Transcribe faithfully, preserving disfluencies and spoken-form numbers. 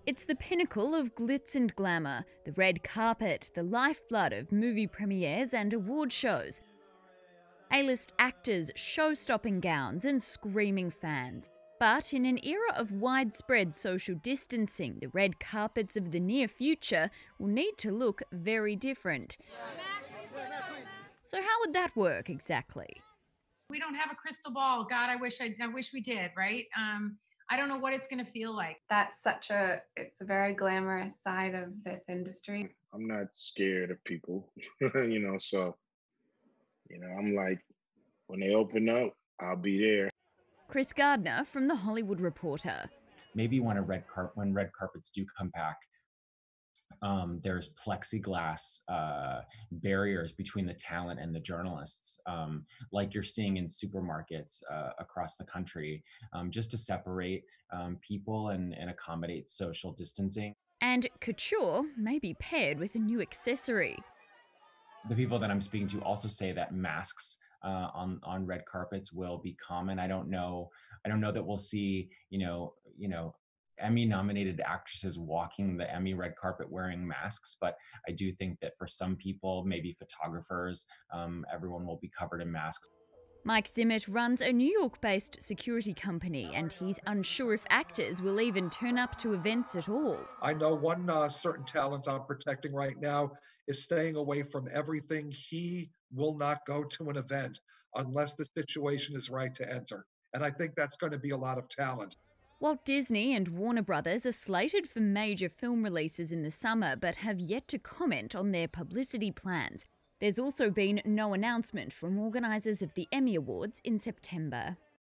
It's the pinnacle of glitz and glamour, the red carpet, the lifeblood of movie premieres and award shows. A-list actors, show-stopping gowns and screaming fans. But in an era of widespread social distancing, the red carpets of the near future will need to look very different. So how would that work exactly? We don't have a crystal ball. God, I wish I, I wish we did, right? Um, I don't know what it's going to feel like. That's such a, it's a very glamorous side of this industry. I'm not scared of people, you know, so, you know, I'm like, when they open up, I'll be there. Chris Gardner from The Hollywood Reporter. Maybe when a red car- when red carpets do come back, um, there's plexiglass uh, barriers between the talent and the journalists, um, like you're seeing in supermarkets uh, across the country, um, just to separate um, people and, and accommodate social distancing. And couture may be paired with a new accessory. The people that I'm speaking to also say that masks uh, on on red carpets will be common. I don't know. I don't know that we'll see, you know, you know, Emmy-nominated actresses walking the Emmy red carpet wearing masks. But I do think that for some people, maybe photographers, um, everyone will be covered in masks. Mike Zimmett runs a New York-based security company, and he's unsure if actors will even turn up to events at all. I know one uh, certain talent I'm protecting right now is staying away from everything. He will not go to an event unless the situation is right to enter. And I think that's going to be a lot of talent. Walt Disney and Warner Brothers are slated for major film releases in the summer, but have yet to comment on their publicity plans. There's also been no announcement from organisers of the Emmy Awards in September.